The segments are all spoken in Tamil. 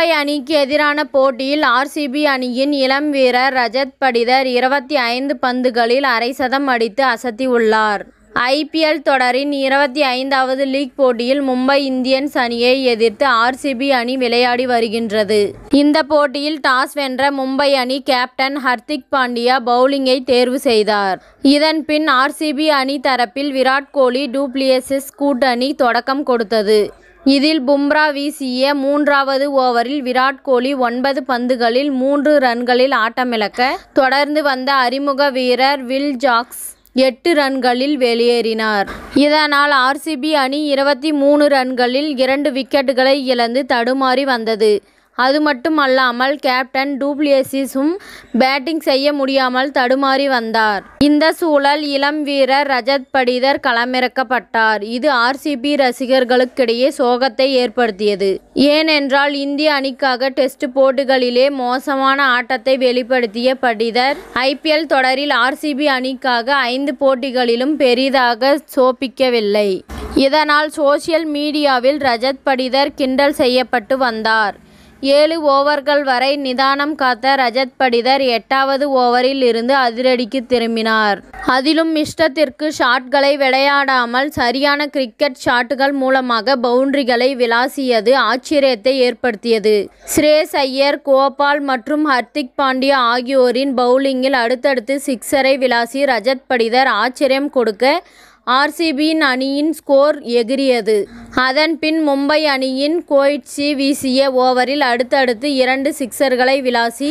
மும்பை அணிக்கு எதிரான போட்டியில் ஆர்சிபி அணியின் இளம் வீரர் ரஜத் படிதர் 25 பந்துகளில் அரை சதம் அடித்து அசத்தியுள்ளார். IPL தொடரின் 25வது லீக் போட்டியில் மும்பை இந்தியன்ஸ் அணியை எதிர்த்து ஆர்சிபி அணி விளையாடி வருகின்றது. இந்த போட்டியில் டாஸ் வென்ற மும்பை அணி கேப்டன் ஹர்திக் பாண்டியா பவுலிங்கை தேர்வு செய்தார். இதன் பின் ஆர்சிபி அணி தரப்பில் விராட் கோலி டூப்ளிசிஸ் கூட்டணி தொடக்கம் கொடுத்தது. இதில் பும்ரா வீசிய 3வது ஓவரில் விராட் கோலி 9 பந்துகளில் 3 ரன்களில் ஆட்டமிழக்க, தொடர்ந்து வந்த அறிமுக வீரர் வில் ஜாக்ஸ் 8 ரன்களில் வெளியேறினார். இதனால் ஆர்சிபி அணி 23 ரன்களில் 2 விக்கெட்டுகளை இழந்து தடுமாறி வந்தது. அது மட்டுமல்லாமல் கேப்டன் டூப்ளிசிஸும் பேட்டிங் செய்ய முடியாமல் தடுமாறி வந்தார். இந்த சூழல் இளம் வீரர் ரஜத் படிதர் களமிறக்கப்பட்டார். இது ஆர்சிபி ரசிகர்களுக்கிடையே சோகத்தை ஏற்படுத்தியது. ஏனென்றால் இந்திய அணிக்காக டெஸ்ட் போட்டிகளிலே மோசமான ஆட்டத்தை வெளிப்படுத்திய படிதர் IPL தொடரில் ஆர்சிபி அணிக்காக 5 போட்டிகளிலும் பெரிதாக சோபிக்கவில்லை. இதனால் சோசியல் மீடியாவில் ரஜத் படிதர் கிண்டல் செய்யப்பட்டு வந்தார். 7 ஓவர்கள் வரை நிதானம் காத்த ரஜத் படிதர் 8வது ஓவரில் இருந்து அதிரடிக்கு திரும்பினார். அதிலும் இஷ்டத்திற்கு ஷாட்களை விளையாடாமல் சரியான கிரிக்கெட் ஷாட்டுகள் மூலமாக பவுண்டரிகளை விளாசியது ஆச்சரியத்தை ஏற்படுத்தியது. ஸ்ரேயஸ் ஐயர், கோபால் மற்றும் ஹர்திக் பாண்டியா ஆகியோரின் பவுலிங்கில் அடுத்தடுத்து சிக்ஸரை விளாசி ரஜத் படிதர் ஆச்சரியம் கொடுக்க ஆர்சிபி அணியின் ஸ்கோர் எகிரியது. அதன் பின் மும்பை அணியின் கோயிட்ஸி வீசிய ஓவரில் அடுத்தடுத்து 2 சிக்ஸர்களை விளாசி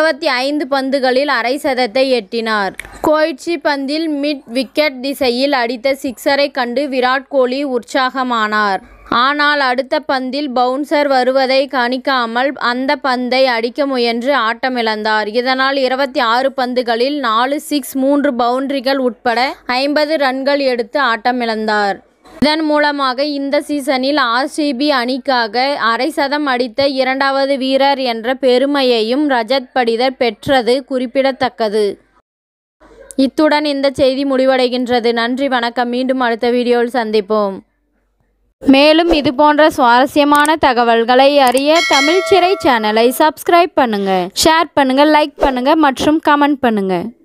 25 பந்துகளில் அரை சதத்தை எட்டினார். கோயிட்ஸி பந்தில் மிட் விக்கெட் திசையில் அடித்த சிக்ஸரை கண்டு விராட் கோலி உற்சாகமானார். ஆனால் அடுத்த பந்தில் பவுன்சர் வருவதை கணிக்காமல் அந்த பந்தை அடிக்க முயன்று ஆட்டமிழந்தார். இதனால் 26 பந்துகளில் 4 சிக்ஸ் 3 பவுண்டரிகள் உட்பட 50 ரன்கள் எடுத்து ஆட்டமிழந்தார். இதன் மூலமாக இந்த சீசனில் ஆர்சிபி அணிக்காக அரை சதம் அடித்த 2வது வீரர் என்ற பெருமையையும் ரஜத் படிதர் பெற்றது குறிப்பிடத்தக்கது. இத்துடன் இந்த செய்தி முடிவடைகின்றது. நன்றி, வணக்கம். மீண்டும் அடுத்த வீடியோவில் சந்திப்போம். மேலும் இதுபோன்ற சுவாரஸ்யமான தகவல்களை அறிய தமிழ் சிறை சேனலை சப்ஸ்கிரைப் பண்ணுங்க, ஷேர் பண்ணுங்க, லைக் பண்ணுங்க மற்றும் கமெண்ட் பண்ணுங்க.